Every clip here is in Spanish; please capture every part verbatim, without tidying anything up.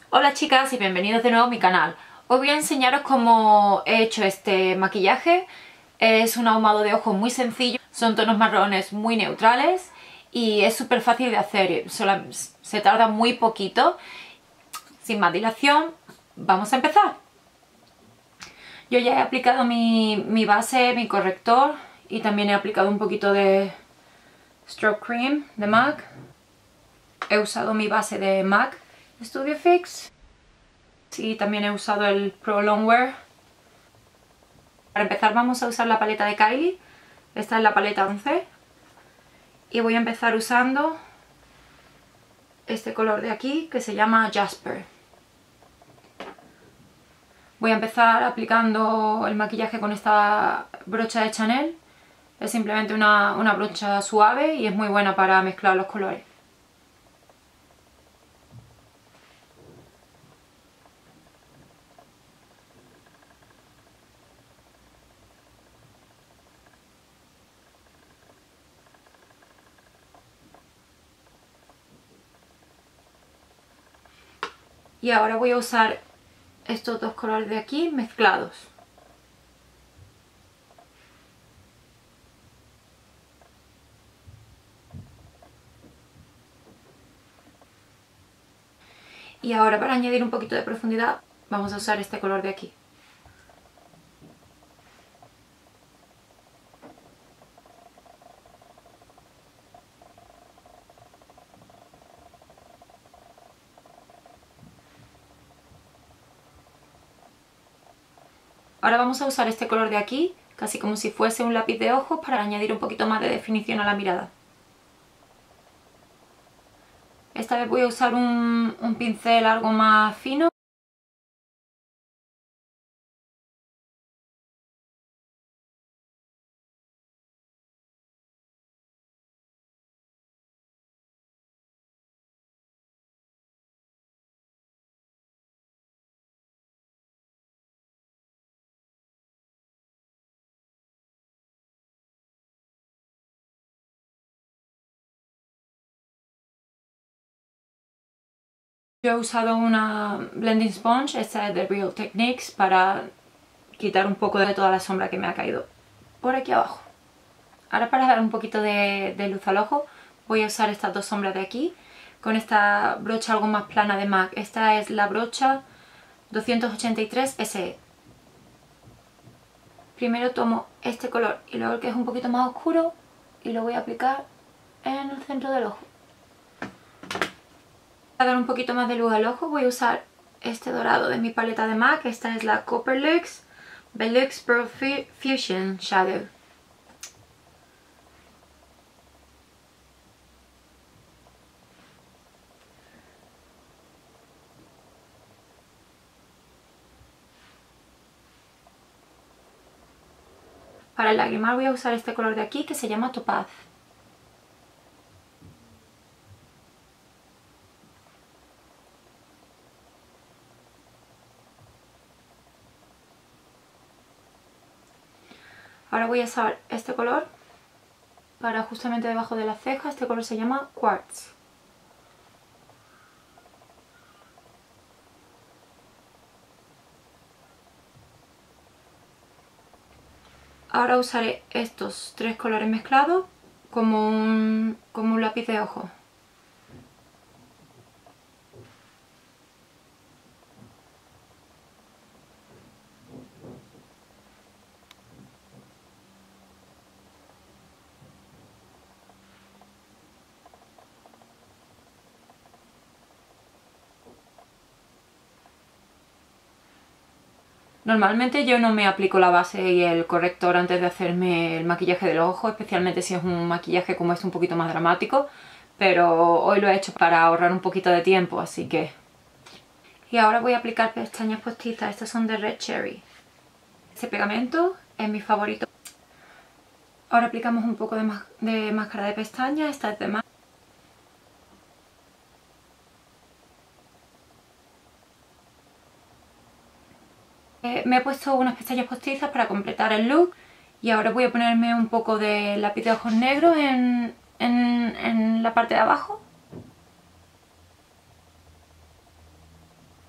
Hola chicas y bienvenidos de nuevo a mi canal. Hoy voy a enseñaros cómo he hecho este maquillaje. Es un ahumado de ojos muy sencillo, son tonos marrones muy neutrales y es súper fácil de hacer, solo, se tarda muy poquito. Sin más dilación, vamos a empezar. Yo ya he aplicado mi, mi base, mi corrector y también he aplicado un poquito de Stroke Cream de MAC. He usado mi base de MAC Studio Fix. Y también he usado el Pro Longwear. Para empezar vamos a usar la paleta de Kylie. Esta es la paleta once. Y voy a empezar usando este color de aquí que se llama Jasper. Voy a empezar aplicando el maquillaje con esta brocha de Chanel. Es simplemente una, una brocha suave y es muy buena para mezclar los colores. Y ahora voy a usar estos dos colores de aquí mezclados. Y ahora para añadir un poquito de profundidad vamos a usar este color de aquí. Ahora vamos a usar este color de aquí, casi como si fuese un lápiz de ojos, para añadir un poquito más de definición a la mirada. Esta vez voy a usar un, un pincel algo más fino. Yo he usado una blending sponge, esta es de Real Techniques, para quitar un poco de toda la sombra que me ha caído por aquí abajo. Ahora para dar un poquito de, de luz al ojo voy a usar estas dos sombras de aquí con esta brocha algo más plana de MAC. Esta es la brocha doscientos ochenta y tres S E. Primero tomo este color y luego el que es un poquito más oscuro y lo voy a aplicar en el centro del ojo. Para dar un poquito más de luz al ojo voy a usar este dorado de mi paleta de MAC. Esta es la Copperlux Velux Pearl Fusion Shadow. Para el lagrimal voy a usar este color de aquí que se llama Topaz. Ahora voy a usar este color para justamente debajo de la ceja. Este color se llama Quartz. Ahora usaré estos tres colores mezclados como un, como un lápiz de ojo. Normalmente yo no me aplico la base y el corrector antes de hacerme el maquillaje de los ojos, especialmente si es un maquillaje como este un poquito más dramático, pero hoy lo he hecho para ahorrar un poquito de tiempo, así que... Y ahora voy a aplicar pestañas postizas, estas son de Red Cherry. Este pegamento es mi favorito. Ahora aplicamos un poco de, de máscara de pestañas, esta es de MAC. Eh, me he puesto unas pestañas postizas para completar el look y ahora voy a ponerme un poco de lápiz de ojos negro en, en, en la parte de abajo.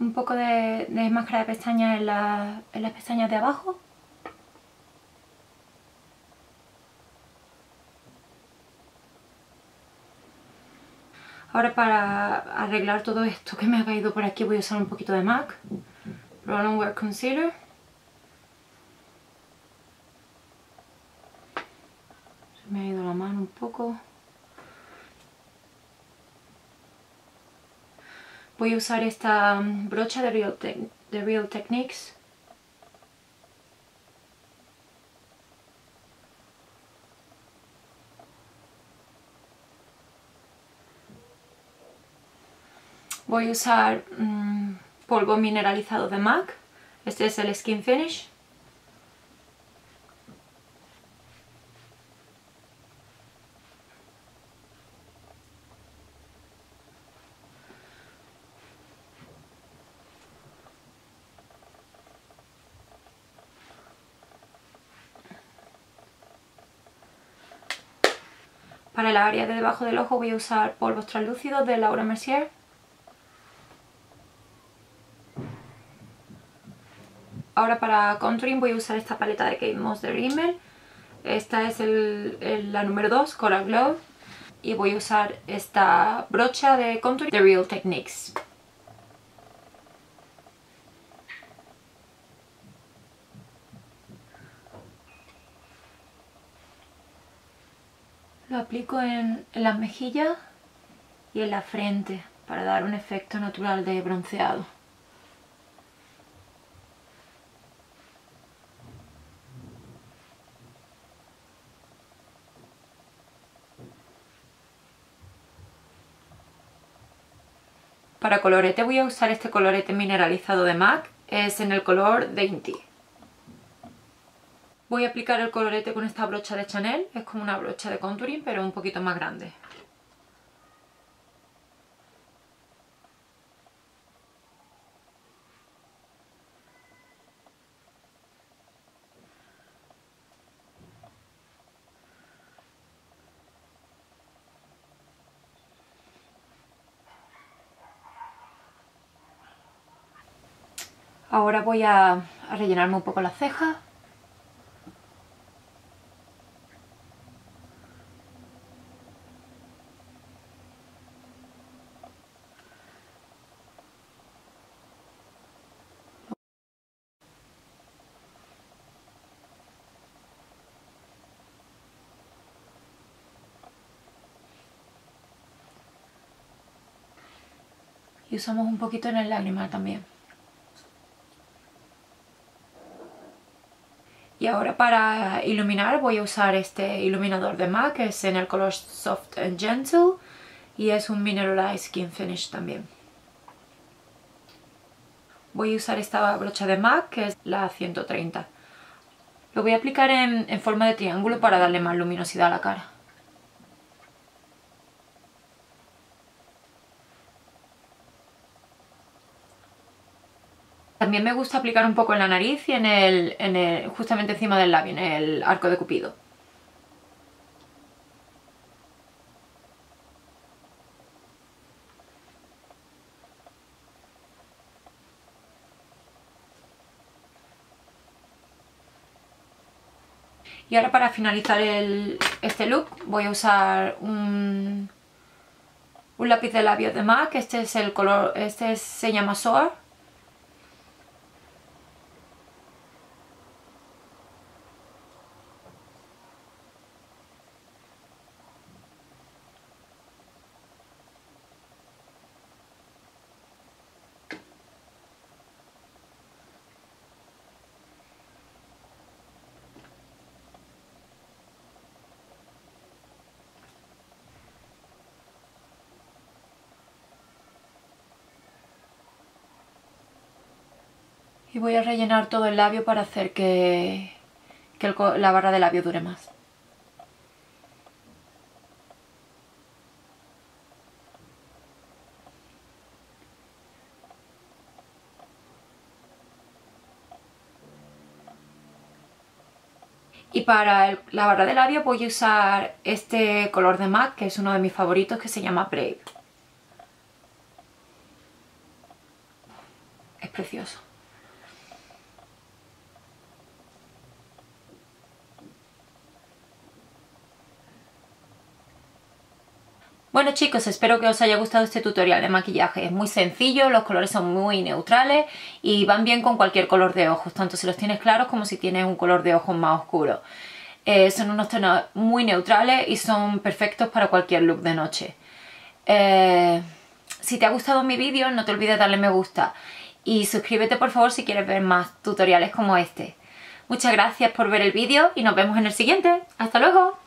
un poco de, de máscara de pestañas en, la, en las pestañas de abajo. Ahora para arreglar todo esto que me ha caído por aquí voy a usar un poquito de MAC Roll On Wear Concealer. Se me ha ido la mano un poco. Voy a usar esta brocha de Real, Te de Real Techniques. Voy a usar mmm, polvo mineralizado de MAC. Este es el Skin Finish. Para el área de debajo del ojo voy a usar polvos translúcidos de Laura Mercier. Ahora para contouring voy a usar esta paleta de Kate Moss de Rimmel. Esta es el, el, la número dos, Coral Glow. Y voy a usar esta brocha de contouring de Real Techniques. Lo aplico en, en las mejillas y en la frente para dar un efecto natural de bronceado. Para colorete voy a usar este colorete mineralizado de MAC, es en el color Dainty. Voy a aplicar el colorete con esta brocha de Chanel, es como una brocha de contouring pero un poquito más grande. Ahora voy a, a rellenarme un poco las cejas. Y usamos un poquito en el lagrimal también. Y ahora para iluminar voy a usar este iluminador de MAC, que es en el color Soft and Gentle. Y es un Mineralized Skin Finish también. Voy a usar esta brocha de MAC, que es la ciento treinta. Lo voy a aplicar en, en forma de triángulo para darle más luminosidad a la cara. También me gusta aplicar un poco en la nariz y en el, en el, justamente encima del labio, en el arco de Cupido. Y ahora para finalizar el, este look voy a usar un, un lápiz de labios de MAC. Este es el color, este es, se llama Soar. Y voy a rellenar todo el labio para hacer que, que el, la barra de labio dure más. Y para el, la barra de labio voy a usar este color de MAC, que es uno de mis favoritos, que se llama Brave. Bueno chicos, espero que os haya gustado este tutorial de maquillaje. Es muy sencillo, los colores son muy neutrales y van bien con cualquier color de ojos, tanto si los tienes claros como si tienes un color de ojos más oscuro. Eh, son unos tonos muy neutrales y son perfectos para cualquier look de noche. Eh, si te ha gustado mi vídeo, no te olvides darle me gusta y suscríbete por favor si quieres ver más tutoriales como este. Muchas gracias por ver el vídeo y nos vemos en el siguiente. ¡Hasta luego!